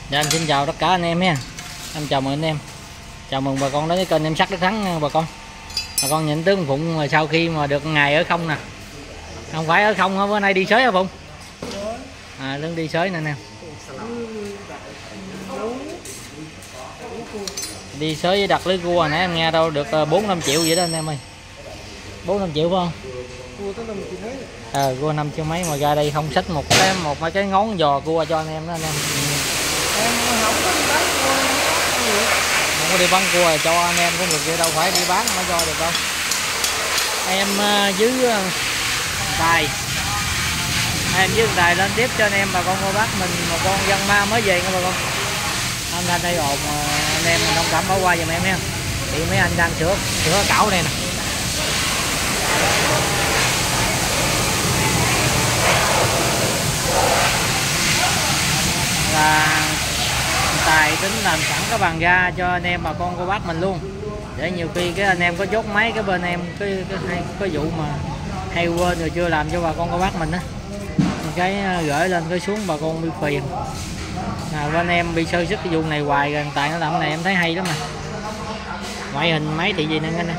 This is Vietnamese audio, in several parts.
Dạ, em xin chào tất cả anh em nha. Em chào mừng anh em. Chào mừng bà con đến với kênh Em Sắt Đất Thắng bà con. Bà con nhìn tướng Phụng mà sau khi mà được ngày ở không nè. Không phải ở không hả, bữa nay đi sới hả Phụng? À, đứng đi sới nè nè. Đi sới với đặt lưới cua nãy em nghe đâu được 4-5 triệu vậy đó anh em ơi. 4-5 triệu phải không? Cua 5 triệu mấy mà ra đây không xách một cái ngón giò cua cho anh em đó anh em. Em không có đi bán cua, không có đi bán cua cho anh em cũng được vậy, đâu phải đi bán mới cho được đâu. Em với Tài lên tiếp cho anh em bà con cô bác mình một con dân ma mới về nha bà con. Anh thanh đây ồn anh em mình thông cảm bỏ qua giùm em nha. Thì mấy anh đang sửa cảo này nè. Là Tài tính làm sẵn cái bàn ga cho anh em bà con cô bác mình luôn, để nhiều khi cái anh em có chốt máy cái bên em cái vụ mà hay quên rồi chưa làm cho bà con cô bác mình á, cái gửi lên cái xuống bà con bị phiền. Bên em bị sơ sức cái vụ này hoài rồi, Tài nó làm cái này em thấy hay lắm mà. Ngoại hình máy thì gì nè anh em.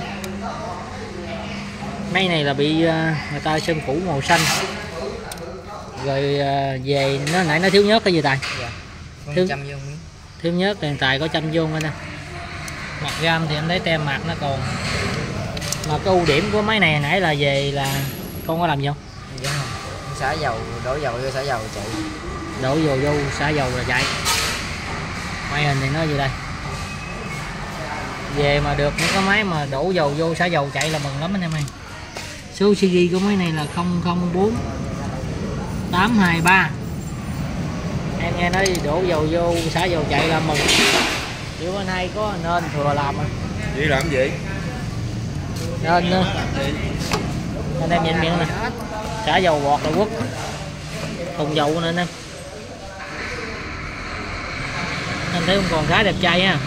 Máy này là bị người ta sơn phủ màu xanh rồi về nó nãy nó thiếu nhớt cái gì Tài? Dạ. Thiếu nhớt tiền Tài có chăm vô anh em. Mặt ram thì em thấy tem mặt nó còn, mà cái ưu điểm của máy này nãy là về là con có làm gì không? Dạ không, xả dầu, đổ dầu vô xả dầu chạy. Đổ dầu vô xả dầu rồi chạy. Máy hình thì nó gì đây? Về mà được những cái máy mà đổ dầu vô xả dầu chạy là mừng lắm anh em ơi. Số series của máy này là 004823. Em nghe nói đổ dầu vô xả dầu chạy là mừng. Kiểu bên này có nên thừa làm à. Đi làm gì? Nên anh em nhìn miệng nè. Xả dầu bọt là quất. Thùng dầu nữa anh em. Anh thấy không còn khá đẹp trai ha.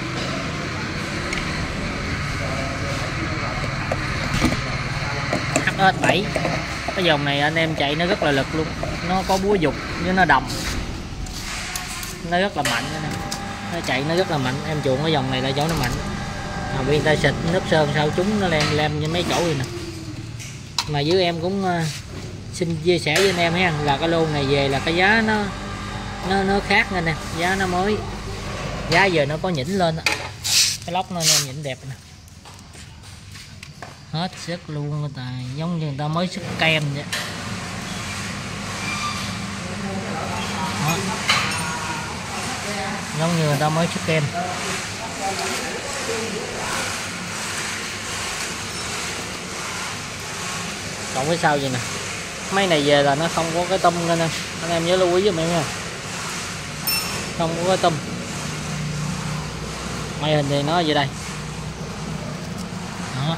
HS7. Cái dòng này anh em chạy nó rất là lực luôn. Nó có búa dục với nó đồng. Nó rất là mạnh nè. Nó chạy nó rất là mạnh, em chuộng cái dòng này là chỗ nó mạnh. Bên ta xịt nước sơn sao chúng nó lem như mấy chỗ vậy nè. Mà dưới em cũng xin chia sẻ với anh em ha, là cái lô này về là cái giá nó khác nha nè, giá nó mới, giá giờ nó có nhỉnh lên đó. Cái lóc nó em nhỉnh đẹp nè, hết sức luôn người ta, giống như người ta mới sức kem vậy đó. Giống như người ta mới sức kem. Còn cái sau vậy nè, máy này về là nó không có cái tum nên anh em nhớ lưu ý với em nha, không có cái tum. Máy hình thì nó gì đây đó.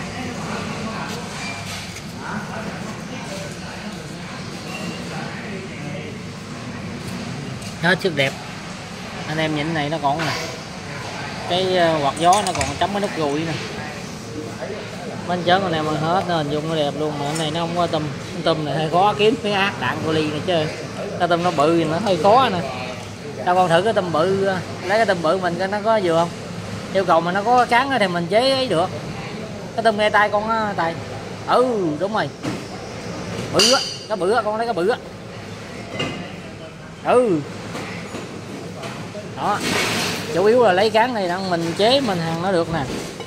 Hết sức đẹp. Anh em nhìn này nó còn nè, cái quạt gió nó còn chấm cái nút gùi nè, bánh chớn anh em ơi, hết nó hình dung nó đẹp luôn. Mà cái này nó không có tôm này hơi khó kiếm cái ác đạn của ly này chứ. Cái tôm nó bự thì nó hơi khó nè. Tao con thử cái tôm bự, lấy cái tôm bự mình coi nó có vừa không. Yêu cầu mà nó có cán thì mình chế ấy được. Cái tôm nghe tay con á Tài. Ừ đúng rồi, bự á, cái bự á, con lấy cái bự á. Ừ đó, chủ yếu là lấy cán này đang mình chế mình hàng nó được nè.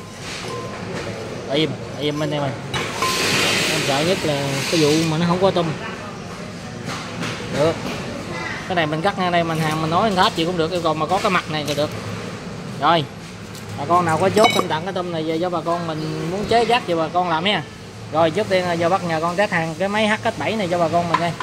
Im bên đây mày. Em sợ nhất là cái vụ mà nó không có tum. Được. Cái này mình cắt ngang đây mình hàng mình nói mình tháp gì cũng được, yêu cầu mà có cái mặt này thì được. Rồi. Bà con nào có chốt em tặng cái tum này về cho bà con mình muốn chế giác thì bà con làm nha. Rồi trước tiên giờ bắt nhờ con test hàng cái máy HS7 này cho bà con mình đây.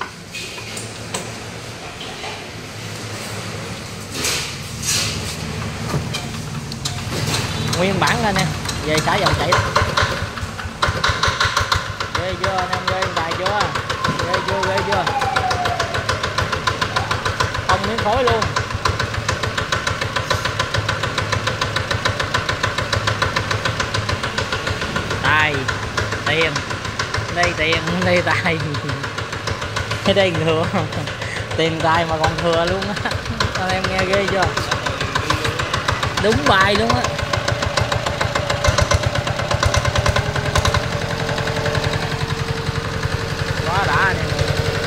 Nguyên bản lên nè, về xả dầu chạy. Ghê chưa anh em, ghê Tài chưa? Ghê chưa? Không miếng khối luôn. Tài, tiền. Đây tiền, đây Tài. Cái đây thừa. Tiền Tài mà còn thừa luôn á. Anh em nghe ghê chưa, đúng bài luôn á. Quá đã anh em.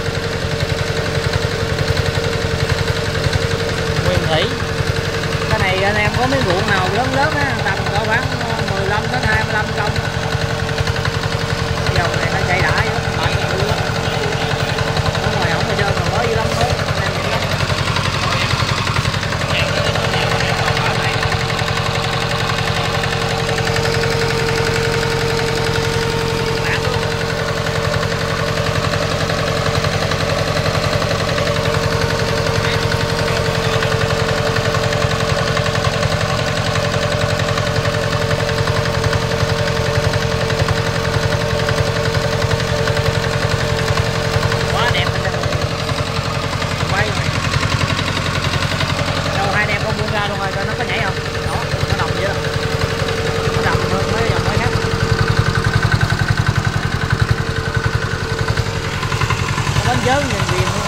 Nguyên thủy. Cái này anh em có mấy ruộng nào lớn lớn á, tầm cỡ khoảng 15 đến 25 công. Dòng này nó chạy đã lắm, tại bự lắm. Ở ngoài ổng mà trơn còn mới lắm thôi, anh em nhìn lắm. Chớn nhìn ghiền luôn.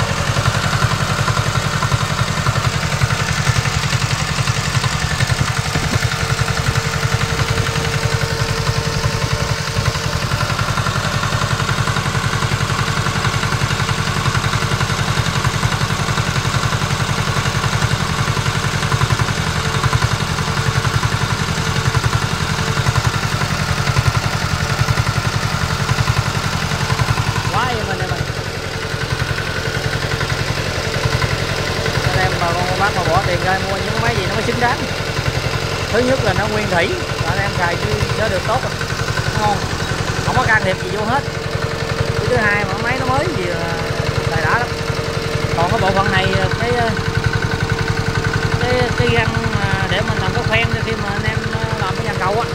Quá em anh em ơi. Bác mà bỏ tiền ra mua những máy gì nó mới xứng đáng. Thứ nhất là nó nguyên thủy, anh em xài chứ nó được tốt rồi, ngon, không có can thiệp gì vô hết. Thứ hai mà máy nó mới gì là xài đã lắm. Còn cái bộ phận này cái găng để mình làm cái khoen khi mà anh em làm cái nhà cầu á,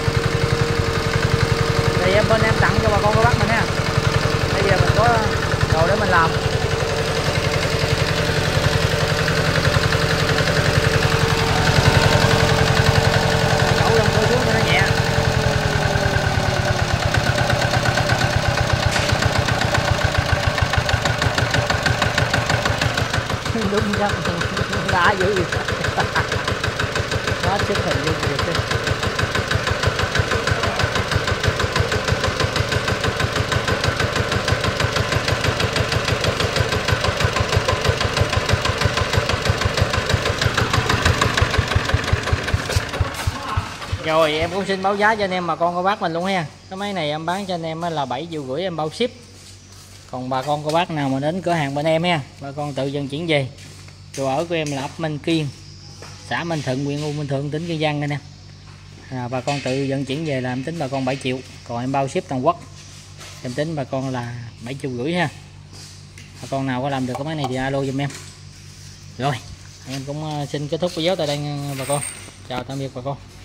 thì bên em tặng cho bà con cô bác mình ha. Bây giờ mình có đồ để mình làm. Đúng chắc đã dữ vậy. Nó chất hình như vậy chứ. Rồi em cũng xin báo giá cho anh em bà con cô bác mình luôn ha. Cái máy này em bán cho anh em là 7,5 triệu em bao ship. Còn bà con cô bác nào mà đến cửa hàng bên em ha, bà con tự vận chuyển về. Chỗ ở của em là ấp Minh Kiên, xã Minh Thuận, huyện U Minh Thượng, tỉnh Kiên Giang anh em. Bà con tự vận chuyển về là em tính bà con 7 triệu. Còn em bao ship toàn quốc em tính bà con là 7,5 triệu ha. Bà con nào có làm được cái máy này thì alo giùm em. Rồi em cũng xin kết thúc video tại đây bà con. Chào tạm biệt bà con.